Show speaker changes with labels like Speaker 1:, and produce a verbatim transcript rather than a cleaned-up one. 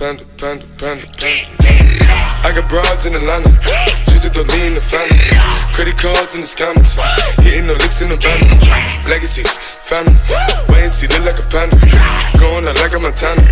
Speaker 1: panda, panda, panda, panda. I got broads in Atlanta, just to lean the family. Credit cards in the scammers, hitting no licks in the van. Legacies, family, wait and see, look like a panda. Going out like a Montana.